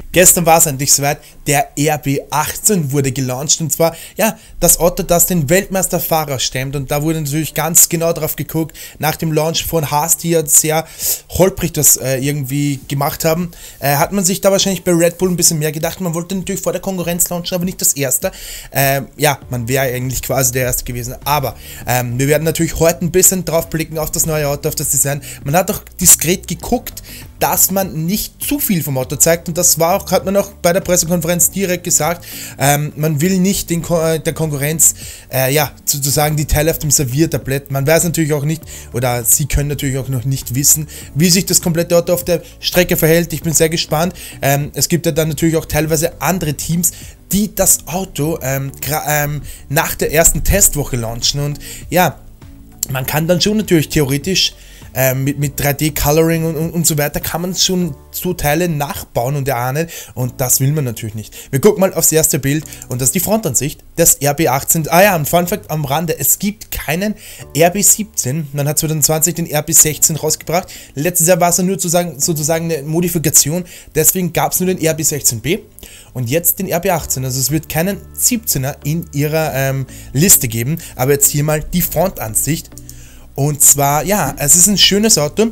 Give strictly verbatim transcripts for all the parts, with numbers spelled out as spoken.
Gestern war es endlich soweit, der R B achtzehn wurde gelauncht und zwar, ja, das Auto, das den Weltmeisterfahrer stemmt und da wurde natürlich ganz genau drauf geguckt, nach dem Launch von Haas, die ja sehr holprig das äh, irgendwie gemacht haben, äh, hat man sich da wahrscheinlich bei Red Bull ein bisschen mehr gedacht, man wollte natürlich vor der Konkurrenz launchen, aber nicht das Erste, äh, ja, man wäre eigentlich quasi der Erste gewesen, aber ähm, wir werden natürlich heute ein bisschen drauf blicken auf das neue Auto, auf das Design, man hat auch diskret geguckt, dass man nicht zu viel vom Auto zeigt und das war auch, hat man auch bei der Pressekonferenz direkt gesagt, ähm, man will nicht den Ko der Konkurrenz, äh, ja, sozusagen die Teile auf dem Serviertablett, man weiß natürlich auch nicht, oder sie können natürlich auch noch nicht wissen, wie sich das komplette Auto auf der Strecke verhält, ich bin sehr gespannt, ähm, es gibt ja dann natürlich auch teilweise andere Teams, die das Auto ähm, ähm, nach der ersten Testwoche launchen und ja, man kann dann schon natürlich theoretisch Äh, mit, mit drei D-Coloring und, und, und so weiter kann man schon so Teile nachbauen und erahnen und das will man natürlich nicht. Wir gucken mal aufs erste Bild und das ist die Frontansicht des R B achtzehn. Ah ja, ein Fun Fact am Rande, es gibt keinen R B siebzehn, man hat zwanzig zwanzig den R B sechzehn rausgebracht, letztes Jahr war es ja nur sozusagen, sozusagen eine Modifikation, deswegen gab es nur den R B sechzehn B und jetzt den R B achtzehn, also es wird keinen siebzehner in ihrer ähm, Liste geben, aber jetzt hier mal die Frontansicht. Und zwar, ja, es ist ein schönes Auto.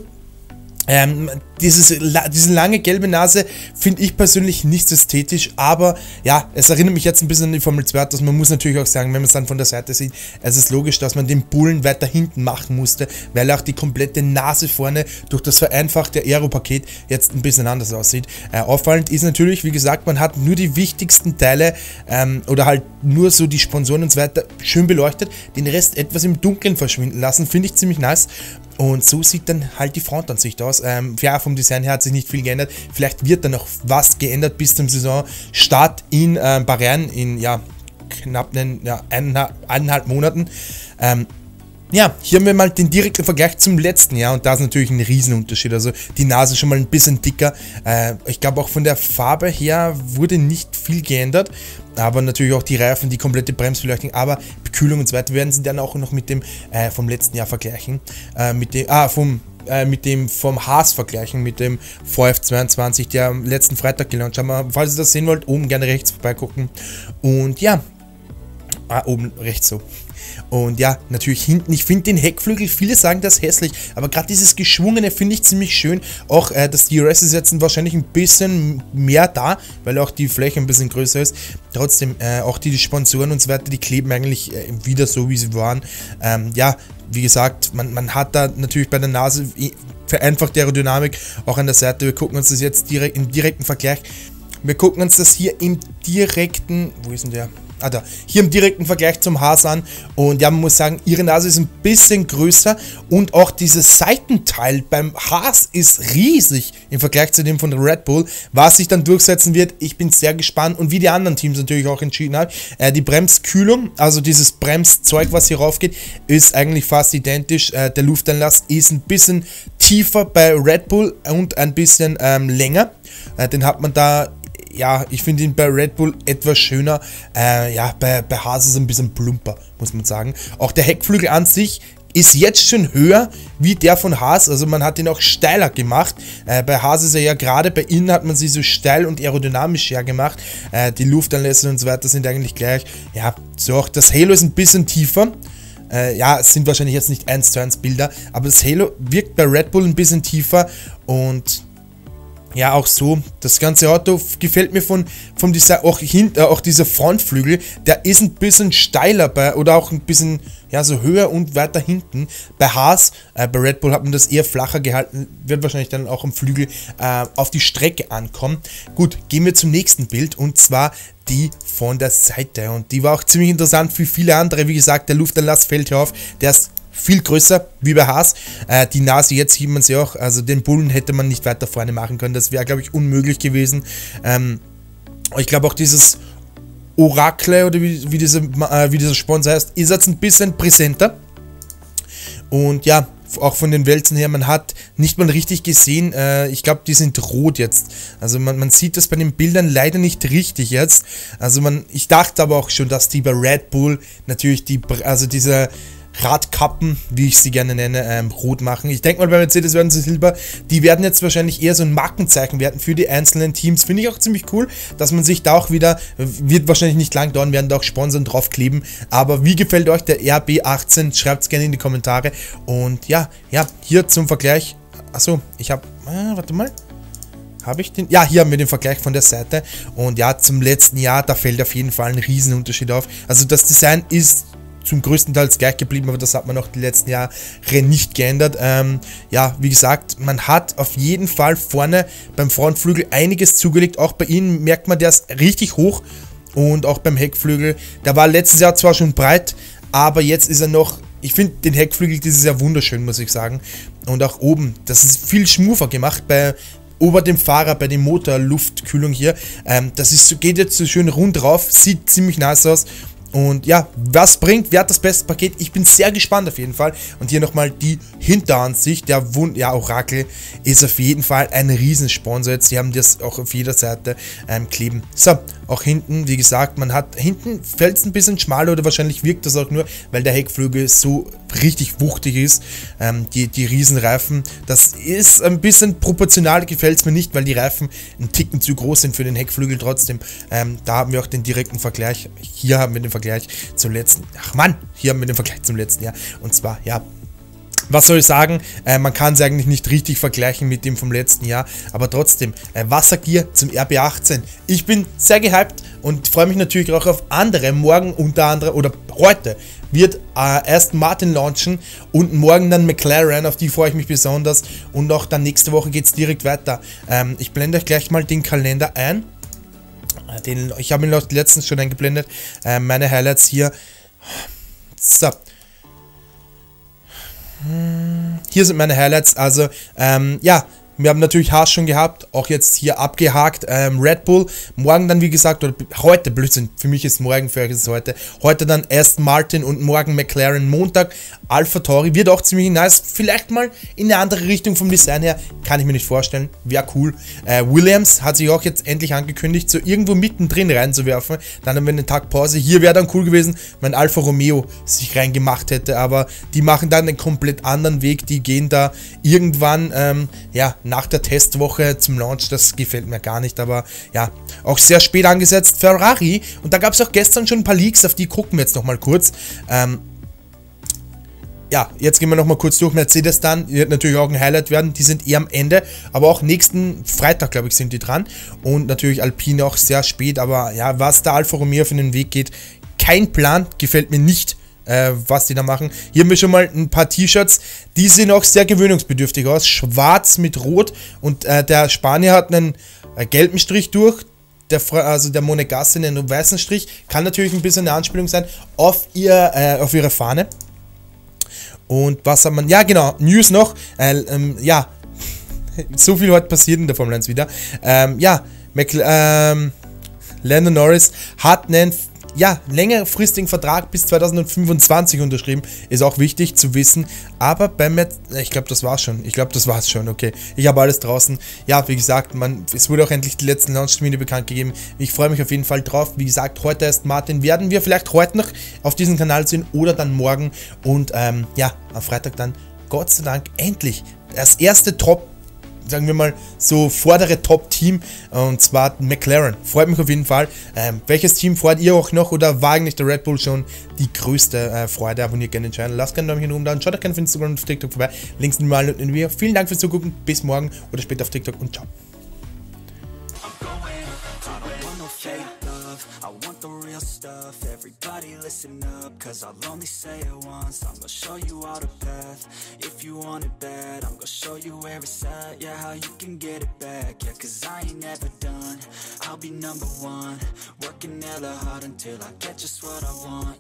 Ähm, dieses, diese lange gelbe Nase finde ich persönlich nicht ästhetisch, aber ja, es erinnert mich jetzt ein bisschen an die Formel zwei, dass man muss natürlich auch sagen, wenn man es dann von der Seite sieht, es ist logisch, dass man den Bullen weiter hinten machen musste, weil auch die komplette Nase vorne durch das vereinfachte Aero-Paket jetzt ein bisschen anders aussieht. Äh, auffallend ist natürlich, wie gesagt, man hat nur die wichtigsten Teile ähm, oder halt nur so die Sponsoren und so weiter schön beleuchtet, den Rest etwas im Dunkeln verschwinden lassen, finde ich ziemlich nice. Und so sieht dann halt die Frontansicht aus. Ähm, ja, vom Design her hat sich nicht viel geändert. Vielleicht wird da noch was geändert bis zum Saisonstart in äh, Bahrain in ja, knapp einen, ja, eineinhalb, eineinhalb Monaten. Ähm, ja, hier haben wir mal den direkten Vergleich zum letzten Jahr und da ist natürlich ein Riesenunterschied. Also die Nase schon mal ein bisschen dicker. Äh, ich glaube auch von der Farbe her wurde nicht viel geändert. Aber natürlich auch die Reifen, die komplette Bremsbeleuchtung, aber Bekühlung und so weiter werden sie dann auch noch mit dem äh, vom letzten Jahr vergleichen. Äh, mit dem, ah, vom, äh, mit dem vom Haas vergleichen, mit dem V F zweiundzwanzig, der am letzten Freitag gelauncht haben. Falls ihr das sehen wollt, oben gerne rechts vorbeigucken. Und ja, ah, oben rechts so. Und ja, natürlich hinten, ich finde den Heckflügel, viele sagen das hässlich, aber gerade dieses Geschwungene finde ich ziemlich schön. Auch äh, das D R S ist jetzt wahrscheinlich ein bisschen mehr da, weil auch die Fläche ein bisschen größer ist. Trotzdem, äh, auch die, die Sponsoren und so weiter, die kleben eigentlich äh, wieder so, wie sie waren. Ähm, ja, wie gesagt, man, man hat da natürlich bei der Nase vereinfachte Aerodynamik, auch an der Seite. Wir gucken uns das jetzt direkt im direkten Vergleich. Wir gucken uns das hier im direkten, wo ist denn der? Ah, da. Hier im direkten Vergleich zum Haas an und ja, man muss sagen, ihre Nase ist ein bisschen größer und auch dieses Seitenteil beim Haas ist riesig im Vergleich zu dem von Red Bull, was sich dann durchsetzen wird, ich bin sehr gespannt und wie die anderen Teams natürlich auch entschieden haben. Äh, die Bremskühlung, also dieses Bremszeug, was hier raufgeht, ist eigentlich fast identisch, äh, der Lufteinlass ist ein bisschen tiefer bei Red Bull und ein bisschen ähm, länger, äh, den hat man da. Ja, ich finde ihn bei Red Bull etwas schöner. Äh, ja, bei, bei Haas ist es ein bisschen plumper, muss man sagen. Auch der Heckflügel an sich ist jetzt schon höher wie der von Haas. Also man hat ihn auch steiler gemacht. Äh, bei Haas ist er ja gerade, bei ihnen hat man sie so steil und aerodynamisch hergemacht. Äh, die Luftanlässe und so weiter sind eigentlich gleich. Ja, so auch das Halo ist ein bisschen tiefer. Äh, ja, es sind wahrscheinlich jetzt nicht eins zu eins Bilder, aber das Halo wirkt bei Red Bull ein bisschen tiefer und ja, auch so, das ganze Auto gefällt mir von vom Design, auch, hin, äh, auch dieser Frontflügel, der ist ein bisschen steiler bei, oder auch ein bisschen, ja, so höher und weiter hinten. Bei Haas, äh, bei Red Bull hat man das eher flacher gehalten, wird wahrscheinlich dann auch am Flügel äh, auf die Strecke ankommen. Gut, gehen wir zum nächsten Bild und zwar die von der Seite und die war auch ziemlich interessant für viele andere, wie gesagt, der Lufteinlass fällt hier auf, der ist viel größer wie bei Haas. Äh, die Nase, jetzt sieht man sie auch, also den Bullen hätte man nicht weiter vorne machen können, das wäre, glaube ich, unmöglich gewesen. Ähm, ich glaube auch dieses Oracle oder wie, wie, diese, äh, wie dieser Sponsor heißt, ist jetzt ein bisschen präsenter. Und ja, auch von den Wälzen her, man hat nicht mal richtig gesehen, äh, ich glaube, die sind rot jetzt. Also man, man sieht das bei den Bildern leider nicht richtig jetzt. Also man, ich dachte aber auch schon, dass die bei Red Bull natürlich die, also diese Radkappen, wie ich sie gerne nenne, ähm, rot machen. Ich denke mal, bei Mercedes werden sie Silber. Die werden jetzt wahrscheinlich eher so ein Markenzeichen werden für die einzelnen Teams. Finde ich auch ziemlich cool, dass man sich da auch wieder, wird wahrscheinlich nicht lang dauern, werden da auch Sponsoren draufkleben. Aber wie gefällt euch der R B achtzehn? Schreibt es gerne in die Kommentare. Und ja, ja, hier zum Vergleich. Achso, ich habe, äh, warte mal. Habe ich den? Ja, hier haben wir den Vergleich von der Seite. Und ja, zum letzten Jahr, da fällt auf jeden Fall ein Riesenunterschied auf. Also das Design ist zum größten Teil gleich geblieben, aber das hat man auch die letzten Jahre nicht geändert. Ähm, ja, wie gesagt, man hat auf jeden Fall vorne beim Frontflügel einiges zugelegt. Auch bei ihnen merkt man, der ist richtig hoch. Und auch beim Heckflügel, der war letztes Jahr zwar schon breit, aber jetzt ist er noch, ich finde den Heckflügel dieses Jahr wunderschön, muss ich sagen. Und auch oben, das ist viel schmuffer gemacht bei ober dem Fahrer, bei dem Motor, Luftkühlung hier. Ähm, das ist, geht jetzt so schön rund drauf, sieht ziemlich nice aus. Und ja, was bringt, wer hat das beste Paket? Ich bin sehr gespannt auf jeden Fall. Und hier nochmal die Hinteransicht, der Wund, ja, Oracle ist auf jeden Fall ein Riesensponsor jetzt. Sie haben das auch auf jeder Seite ähm, kleben. So, auch hinten, wie gesagt, man hat, hinten fällt es ein bisschen schmal oder wahrscheinlich wirkt das auch nur, weil der Heckflügel so richtig wuchtig ist. Ähm, die, die Riesenreifen, das ist ein bisschen proportional, gefällt es mir nicht, weil die Reifen einen Ticken zu groß sind für den Heckflügel trotzdem. Ähm, da haben wir auch den direkten Vergleich. Hier haben wir den Vergleich zum letzten, ach Mann, hier haben wir den Vergleich zum letzten Jahr. Und zwar, ja, was soll ich sagen, äh, man kann es eigentlich nicht richtig vergleichen mit dem vom letzten Jahr, aber trotzdem, äh, Wassergier zum R B achtzehn. Ich bin sehr gehypt und freue mich natürlich auch auf andere. Morgen unter anderem, oder heute, wird äh, erst Martin launchen und morgen dann McLaren, auf die freue ich mich besonders. Und auch dann nächste Woche geht es direkt weiter. Ähm, ich blende euch gleich mal den Kalender ein. Den, ich habe ihn letztens schon eingeblendet. Äh, meine Highlights hier. So. Hier sind meine Highlights. Also, ähm, ja. Wir haben natürlich Haas schon gehabt, auch jetzt hier abgehakt, ähm, Red Bull, morgen dann wie gesagt, oder heute, Blödsinn, für mich ist morgen, für euch ist es heute, heute dann Aston Martin und morgen McLaren, Montag AlphaTauri, wird auch ziemlich nice, vielleicht mal in eine andere Richtung vom Design her, kann ich mir nicht vorstellen, wäre cool. Äh, Williams hat sich auch jetzt endlich angekündigt, so irgendwo mittendrin reinzuwerfen, dann haben wir einen Tag Pause, hier wäre dann cool gewesen, wenn Alfa Romeo sich reingemacht hätte, aber die machen dann einen komplett anderen Weg, die gehen da irgendwann, ähm, ja, nach der Testwoche zum Launch, das gefällt mir gar nicht, aber ja, auch sehr spät angesetzt, Ferrari, und da gab es auch gestern schon ein paar Leaks, auf die gucken wir jetzt nochmal kurz. Ähm, ja, jetzt gehen wir nochmal kurz durch, Mercedes dann, wird natürlich auch ein Highlight werden, die sind eher am Ende, aber auch nächsten Freitag, glaube ich, sind die dran, und natürlich Alpine auch sehr spät, aber ja, was da Alfa Romeo für den Weg geht, kein Plan, gefällt mir nicht, Äh, was die da machen. Hier haben wir schon mal ein paar T-Shirts, die sehen auch sehr gewöhnungsbedürftig aus. Schwarz mit Rot und äh, der Spanier hat einen äh, gelben Strich durch, der, also der Monegasse einen weißen Strich. Kann natürlich ein bisschen eine Anspielung sein auf, ihr, äh, auf ihre Fahne. Und was hat man? Ja, genau, News noch. Äh, ähm, ja, so viel heute passiert in der Formel eins wieder. Ähm, ja, McL ähm, Lando Norris hat einen ja, längerfristigen Vertrag bis zweitausendfünfundzwanzig unterschrieben, ist auch wichtig zu wissen, aber beim Met ich glaube, das war's schon, ich glaube, das war's schon, okay, ich habe alles draußen, ja, wie gesagt, man, es wurde auch endlich die letzten Launch-Termine bekannt gegeben, ich freue mich auf jeden Fall drauf, wie gesagt, heute erst Martin, werden wir vielleicht heute noch auf diesem Kanal sehen oder dann morgen und ähm, ja, am Freitag dann, Gott sei Dank, endlich das erste Top, sagen wir mal, so vordere Top-Team, und zwar McLaren. Freut mich auf jeden Fall. Ähm, welches Team freut ihr auch noch, oder war eigentlich der Red Bull schon die größte äh, Freude? Abonniert gerne den Channel, lasst gerne ein Däumchen oben da und schaut auch gerne auf Instagram und auf TikTok vorbei. Links in mal in Video. Vielen Dank fürs Zugucken, bis morgen oder später auf TikTok und ciao. I want the real stuff, everybody listen up, cause I'll only say it once, I'm gonna show you all the path, if you want it bad, I'm gonna show you where it's at, yeah, how you can get it back, yeah, cause I ain't never done, I'll be number one, working hella hard until I get just what I want.